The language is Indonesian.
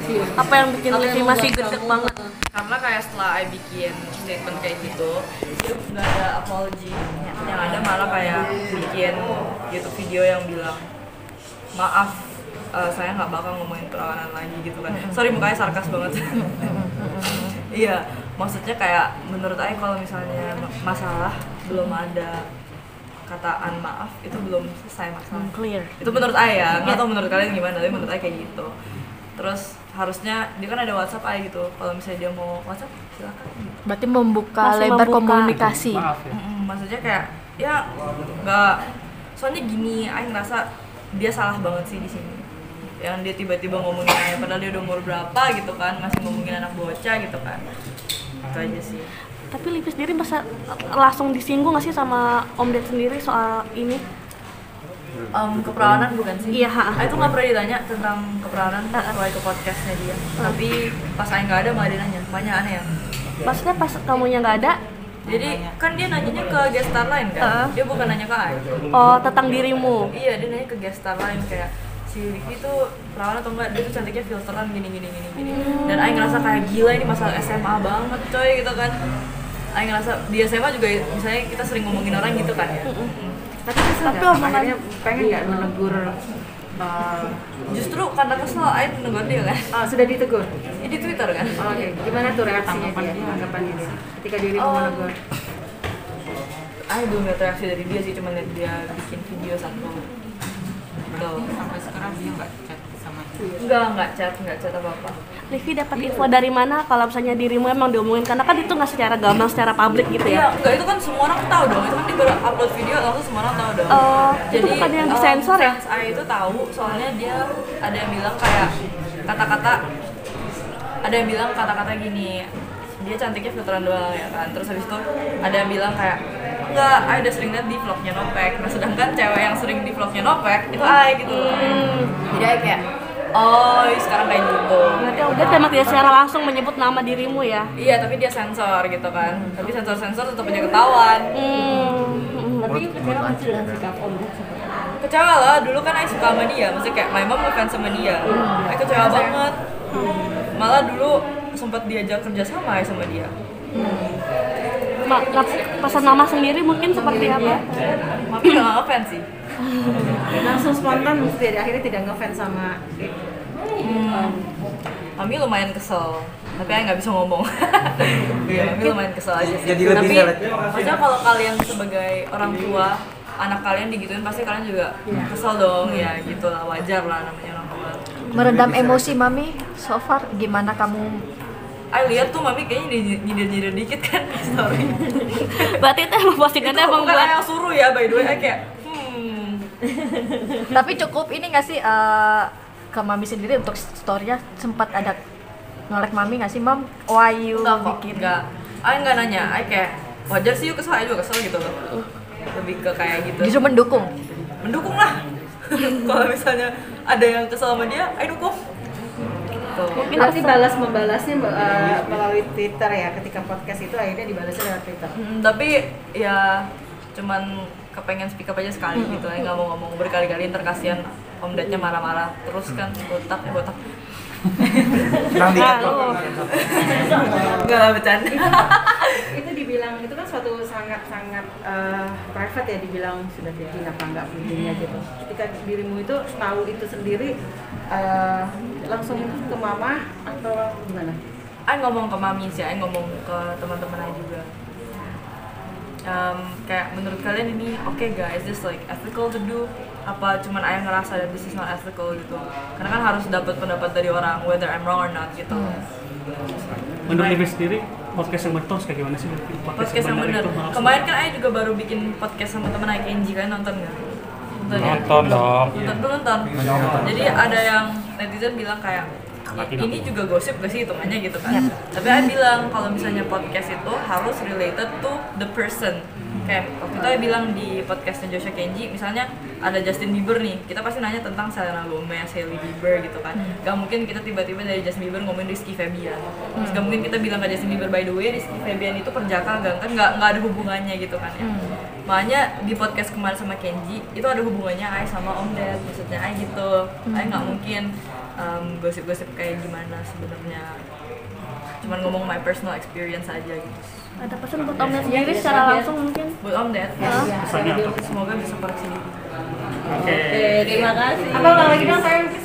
Apa yang bikin Livi masih gedek banget? Karena kayak setelah I bikin statement kayak gitu, itu nggak ada apology. Yang ada malah kayak bikin YouTube video yang bilang maaf, saya nggak bakal ngomongin perawanan lagi gitu kan. Sorry, mukanya sarkas banget. Iya, maksudnya kayak menurut Ai kalau misalnya masalah belum ada kataan maaf itu belum selesai masalah. Clear. Itu menurut Ai ya, nggak tahu menurut kalian gimana, tapi menurut Ai kayak gitu. Terus harusnya dia kan ada WhatsApp Ai gitu, kalau misalnya dia mau WhatsApp silakan. Berarti membuka Masih lebar membuka. komunikasi. Maaf ya. Maksudnya kayak ya nggak, soalnya gini, Ai ngerasa dia salah banget sih di sini. Yang dia tiba-tiba ngomongin Ai padahal dia udah umur berapa gitu kan, masih ngomongin anak bocah gitu kan. Itu aja sih. Tapi Livi sendiri masa langsung disinggung nggak sih sama Om Ded sendiri soal ini? Keperawanan bukan sih? Iya, ha. Itu nggak pernah ditanya tentang keperawanan sesuai ke podcastnya dia. Tapi pas Ai nggak ada malah dia nanya, banyak aneh ya. Maksudnya pas kamunya nggak ada, Jadi kan dia nanyanya ke guest star lain kan, dia bukan nanya ke Ai. oh tentang dirimu. Iya, dia nanya ke guest star lain kayak si Livi tuh perawan atau enggak, dia tuh cantiknya filteran gini. Dan Ai ngerasa kayak gila ini masalah SMA banget coy gitu kan. Ai ngerasa di SMA juga misalnya kita sering ngomongin orang gitu kan ya. Tapi omongan akhirnya pengen nggak menegur Justru karena kesel Ai negur dia kan. sudah ditegur? Ya, di Twitter kan. Oke, gimana tuh reaksinya dia, tanggapannya dia ketika dirimu menegur? Ai belum lihat reaksi dari dia sih, cuma lihat dia bikin video satu. Gitu. Sampai sekarang dia nggak chat sama Enggak chat apa-apa. Livi dapat info dari mana kalau misalnya dirimu emang diomongin, karena kan itu nggak secara gamblang, secara publik gitu Iya, ya? enggak, itu kan semua orang tahu dong. Itu kan dia baru upload video langsung semua orang tahu dong. Oh, itu bukan yang disensor ya? Fans Ai itu tahu, soalnya dia ada yang bilang kayak ada yang bilang kata-kata gini, dia cantiknya filteran doang ya kan. Terus habis itu ada yang bilang kayak enggak, Ai udah sering liat di vlognya Nopek. Nah sedangkan cewek yang sering di vlognya Nopek itu Ai gitu. Jadi Ai kayak oh sekarang kayak gitu. Berarti udah memang tidak secara langsung menyebut nama dirimu ya? Iya, tapi dia sensor gitu kan. Tapi sensor tetap aja ketahuan. Tapi kecewa nggak sih dengan sikap Om Ded seperti itu? Kecewa lah, dulu kan Ai suka sama dia, maksudnya kayak my mom ngefans sama dia. Ai kecewa banget. Malah dulu sempat diajak kerja sama Ai sama dia. Pesan mama sendiri mungkin seperti apa? Mami udah gak ngefans sih. Langsung spontan mesti akhirnya tidak ngefans sama Mami lumayan kesel, tapi Ai nggak bisa ngomong. Iya, Mami lumayan kesel aja sih. Jadi lebih Tapi maksudnya kalau kalian sebagai orang tua, anak kalian digituin pasti kalian juga kesel dong, ya gitulah, wajar lah namanya orang tua. Meredam emosi Mami so far gimana kamu? Ai lihat tuh Mami kayaknya nyindir dikit kan di story. Berarti itu emang postingannya emang bukan buat Ai yang suruh ya, by the way. Ai kayak Tapi cukup ini nggak sih ke Mami sendiri untuk story-nya sempat ada nolek Mami nggak sih, Mam? Why you enggak kok, bikin? enggak. Ai nggak nanya, Ai kayak wajar sih yuk kesel, Ai juga kesel gitu loh. Lebih ke kayak gitu. Justru mendukung. Mendukung lah. Kalau misalnya ada yang kesel sama dia, Ai dukung. Gitu. Berarti membalasnya melalui Twitter ya, ketika podcast itu akhirnya dibalasnya lewat Twitter. Tapi ya cuman kepengen speak up aja sekali gitu, Ai nggak mau ngomong berkali-kali, ntar kasihan Om Dednya marah-marah terus kan, botak. Nang dikat kok. Enggak lah, bercanda. Itu dibilang, itu kan suatu sangat private ya, dibilang sudah jadi apa enggak pentingnya gitu. Ketika dirimu itu tahu itu sendiri, langsung ke mama atau gimana? Ai ngomong ke Mami sih, Ai ngomong ke teman-teman Ai juga. Kayak menurut kalian ini oke guys, is this like ethical to do? Apa cuman Ai ngerasa that this is not ethical gitu? Karena kan harus dapat pendapat dari orang, whether I'm wrong or not gitu. Menurut Livi sendiri, podcast yang betul kayak gimana sih? Podcast yang benar. Kemarin kan Ai juga baru bikin podcast sama temen Ai, Kenji, kalian nonton nggak? Nonton dong. Nonton. Jadi ada yang netizen bilang kayak ini juga gosip gak sih hitungannya gitu kan. Tapi Ai bilang kalau misalnya podcast itu harus related to the person. Kayak waktu itu Ai bilang di podcastnya Joshua Kenji, misalnya ada Justin Bieber nih, kita pasti nanya tentang Selena Gomez, Hailey Bieber gitu kan. Gak mungkin kita tiba-tiba dari Justin Bieber ngomongin Rizky Febian. Terus gak mungkin kita bilang ke Justin Bieber, by the way Rizky Febian itu perjaka kan nggak ada hubungannya gitu kan ya. Makanya di podcast kemarin sama Kenji itu ada hubungannya Ai sama Om Ded, maksudnya Ai gitu. Ai nggak mungkin gosip-gosip kayak gimana sebenarnya. Cuman ngomong my personal experience aja gitu. Ada pesan buat Om Ded sendiri secara langsung mungkin? Buat Om Ded, Pesannya apa? semoga bisa koreksi diri. Oke. Terima kasih. Apa lagi dong saya?